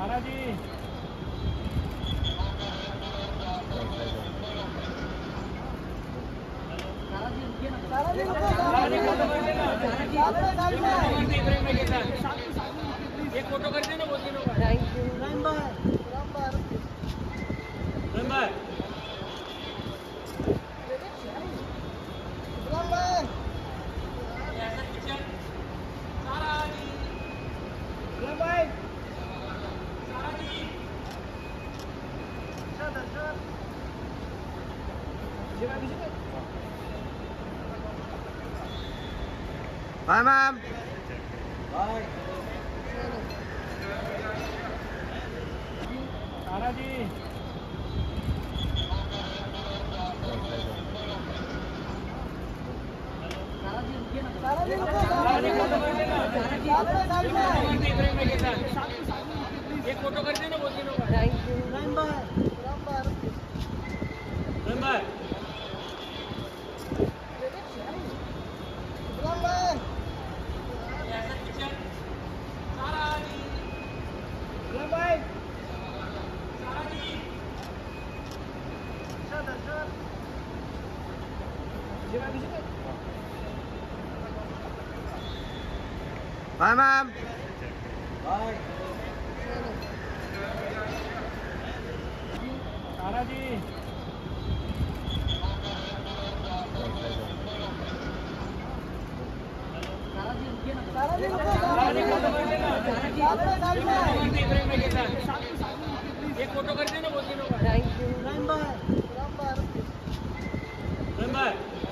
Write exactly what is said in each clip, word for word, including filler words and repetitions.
सारा जी सारा जी एक फोटो कर देना बहुत दिनों का। थैंक यू राम भाई राम भाई राम भाई राम भाई ऐसा किचन सारा जी राम भाई सारा जी सर सर जेवा दीजिए बाय मैम बाय सारा जी सारा जी एक फोटो कर देना बहुत दिनों का। थैंक यू राम भाई राम भाई राम भाई राम भाई ऐसा किचन सारा जी राम भाई सारा जी सर सर जेवा दीजिए बाय मैम बाय सारा जी सारा जी एक फोटो कर देना बहुत दिनों का। थैंक यू राम भाई राम भाई राम भाई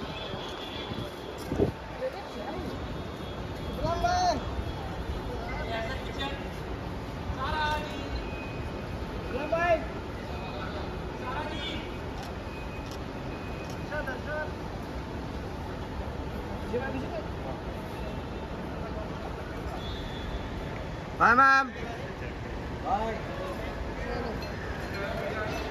राम भाई ऐसा किचन सारा जी राम भाई सारा जी सर सर जेवा दीजिए बाय मैम बाय